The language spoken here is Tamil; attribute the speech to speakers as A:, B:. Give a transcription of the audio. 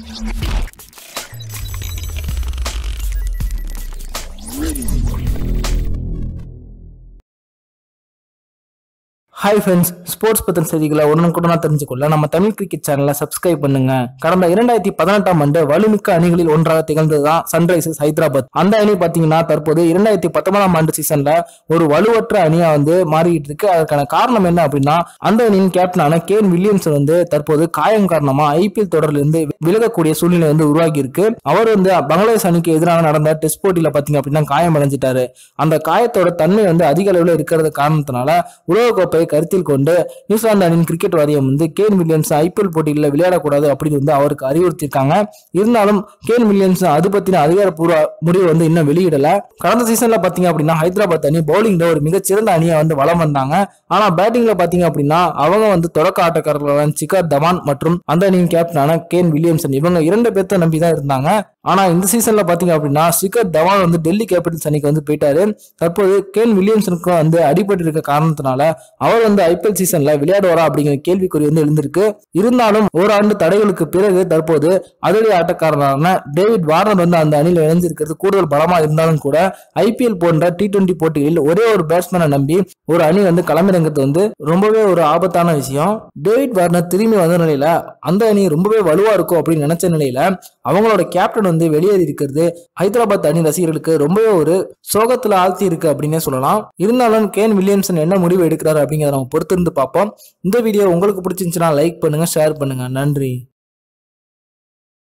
A: Hi friends, ஸ்போர்ட்ஸ் பத்தின செய்திகளை உடனுக்குடனா தெரிஞ்சுக்கொள்ள நம்ம தமிழ் கிரிக்கெட் சேனலை சப்ஸ்கிரைப் பண்ணுங்க. கடந்த 2018 ஆண்டு வலுமிக்க அணிகளில் ஒன்றாக திகழ்ந்ததுதான் சன்ரைசர்ஸ் ஹைதராபாத். அந்த அணி பாத்தீங்கன்னா தற்போது 2019 ஆண்டு சீசன்ல ஒரு வலுவற்ற அணியா மாறிட்டு இருக்கு. அதற்கான காரணம் என்ன அப்படின்னா, அந்த அணியின் கேப்டனான கேன் வில்லியம்சன் தற்போது காயம் காரணமா ஐபிஎல் தொடரில் இருந்து விலகக்கூடிய சூழ்நிலை உருவாகி இருக்கு. அவர் பங்களாதேஷ் அணிக்கு எதிராக நடந்த டெஸ்ட் போட்டியில பாத்தீங்க அப்படின்னா காயம் அடைஞ்சிட்டாரு. அந்த காயத்தோட தன்மை அதிக அளவில் இருக்கிறது காரணத்தினால உலகக்கோப்பை கருத்தில் கொண்டு நியூசிலாந்து அணியின் கிரிக்கெட் வாரியம் கேன் வில்லியம்ஸ் ஐபிஎல் போட்டிகளில் விளையாடக்கூடாது அப்படின்னு அவருக்கு அறிவுறுத்திருக்காங்க. இருந்தாலும் கேன் வில்லியம்ஸ் அது பத்தின அதிகாரப்பூர்வ முடிவு இன்னும் வெளியிடல. கடந்த சீசன்ல பாத்தீங்க அப்படின்னா ஹைதராபாத் அணி பவுலிங்ல ஒரு மிகச்சிறந்த அணியை வலம் வந்தாங்க. ஆனா பேட்டிங்ல பாத்தீங்க அப்படின்னா அவங்க தொடக்க ஆட்டக்காரர்களான சிகர் தவான் மற்றும் அந்த அணியின் கேப்டனான கேன் வில்லியம்சன் இவங்க 2 பேர்த்த நம்பிதான் இருந்தாங்க. ஆனா இந்த சீசன்ல பாத்தீங்க அப்படின்னா சிகர் தவான் டெல்லி கேபிட்டல்ஸ் அணிக்கு போயிட்டாரு. தற்போது கேன் வில்லியம்சனுக்கு அடிபட்டு இருக்க காரணத்தினால அவர் ஐபிஎல் சீசன்ல விளையாடுவாரா அப்படிங்கிற கேள்விக்குறி எழுந்திருக்கு. இருந்தாலும் ஓராண்டு தடைகளுக்கு பிறகு தற்போது அதிரடி ஆட்டக்காரரான டேவிட் வார்னர் அந்த அணியில் இணைந்திருக்கிறது கூடுதல் பலமா இருந்தாலும் கூட ஐபிஎல் போன்ற T20 போட்டிகளில் ஒரே ஒரு பேட்ஸ்மேனை நம்பி ஒரு அணி களமிறங்கிறது ரொம்பவே ஒரு ஆபத்தான விஷயம். டேவிட் வார்னர் திரும்பி வந்த நிலையில அந்த அணி ரொம்பவே வலுவா இருக்கும் அப்படின்னு நினைச்ச நிலையில அவங்களோட கேப்டன் வெளியேறி இருக்கிறது ஹைதராபாத் அணி ரசிகர்களுக்கு ரொம்பவே ஒரு சோகத்துல ஆழ்த்தி இருக்கு அப்படின்னே சொல்லலாம். இருந்தாலும் கேன் வில்லியம்சன் என்ன முடிவு எடுக்கிறாரு அப்படிங்கிறத நம்ம பொறுத்திருந்து பார்ப்போம். இந்த வீடியோ உங்களுக்கு பிடிச்சிருந்துச்சுன்னா லைக் பண்ணுங்க, ஷேர் பண்ணுங்க. நன்றி.